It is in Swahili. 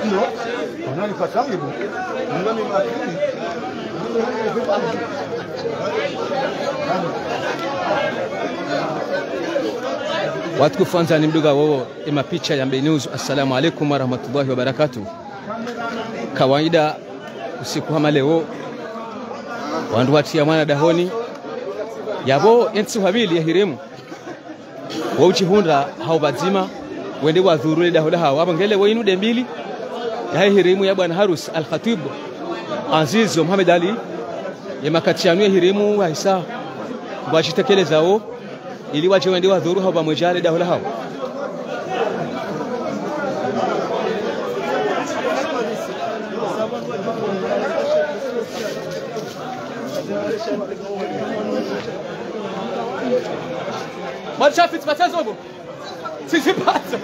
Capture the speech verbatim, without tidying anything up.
ndio wananipata hivyo nani makini watu kufanza ni mduga wao ima picha ya News. Assalamu alaikum warahmatullahi wabarakatuh. Kawaida usiku kama leo wandu watia mwana dahoni yabo ensi habili ya hiremu wauchi hunda hao bazima wende wadhurule dahola hao abangele wainu dembili ya hiremu ya bwana Harus al-Khatib Aziz Muhammad Ali ya makatianu ya hiremu haisa wachitekelezao ili wache wende wadhuru hao bamwejale dahola hao. Mal schafft es, was er so. Sie sind Patzer.